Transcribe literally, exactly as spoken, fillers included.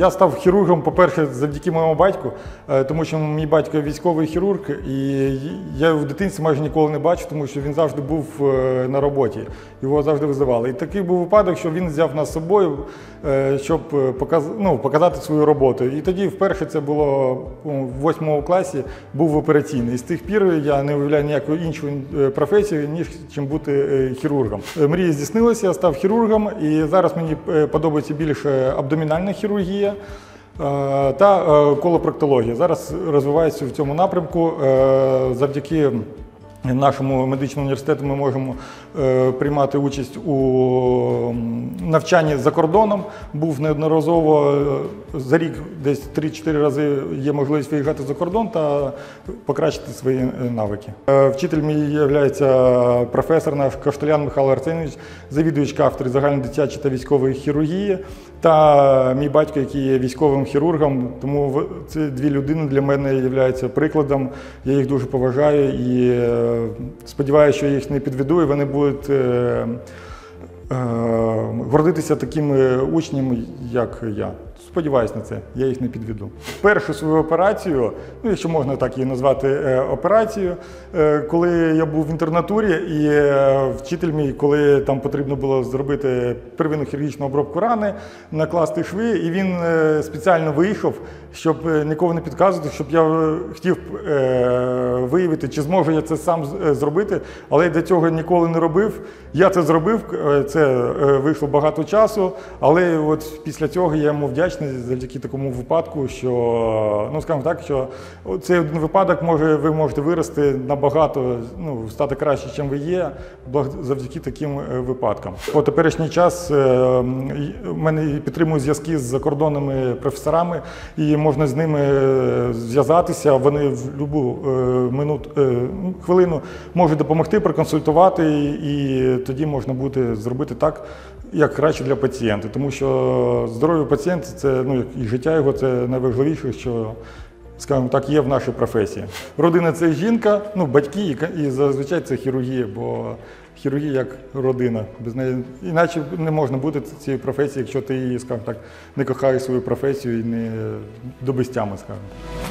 Я став хірургом, по-перше, завдяки моєму батьку, тому що мій батько військовий хірург, і я в дитинстві майже ніколи не бачив, тому що він завжди був на роботі, його завжди визивали. І такий був випадок, що він взяв нас з собою, щоб показати, ну, показати свою роботу. І тоді вперше це було в восьмому класі, був операційний. І з тих пір я не уявляю ніякої іншої професії, ніж чим бути хірургом. Мрія здійснилася, я став хірургом, і зараз мені подобається більше абдомінальна хірургія та колопроктологія. Зараз розвиваюся в цьому напрямку. Завдяки нашому медичному університету ми можемо приймати участь у навчанні за кордоном. Був неодноразово, за рік десь три-чотири рази є можливість виїжджати за кордон та покращити свої навики. Вчитель мій є професор наш Коштолян Михайло Арсенович, завідувач кафедри загальнодитячої та військової хірургії, та мій батько, який є військовим хірургом, тому ці дві людини для мене є прикладом, я їх дуже поважаю і сподіваюся, що я їх не підведу і вони будуть е, е, гордитися такими учнями, як я. Сподіваюсь на це, я їх не підведу. Першу свою операцію, ну, якщо можна так її назвати е, операцією, е, коли я був в інтернатурі і е, вчитель мій, коли там потрібно було зробити первинну хірургічну обробку рани, накласти шви, і він е, спеціально виїхав, щоб нікого не підказувати, щоб я хотів е, виявити, чи зможу я це сам зробити, але я до цього ніколи не робив. Я це зробив, це е, вийшло багато часу, але от після цього я йому вдячний завдяки такому випадку, що, ну скажімо так, що цей один випадок може, ви можете вирости набагато, ну, стати краще, чим ви є, завдяки таким випадкам. По теперішній час в мене підтримують зв'язки з закордонними професорами, і можна з ними зв'язатися, вони в будь-яку минуту, хвилину можуть допомогти, проконсультувати, і тоді можна буде зробити так, як краще для пацієнта. Тому що здоров'я пацієнта, це, ну, і життя його, це найважливіше, що, скажімо так, є в нашій професії. Родина – це жінка, ну, батьки, і зазвичай це хірургія, бо хірургія як родина. Без неї іначе не можна бути цієї професії, якщо ти її, скажімо так, не кохаєш свою професію і не до безтями, скажімо.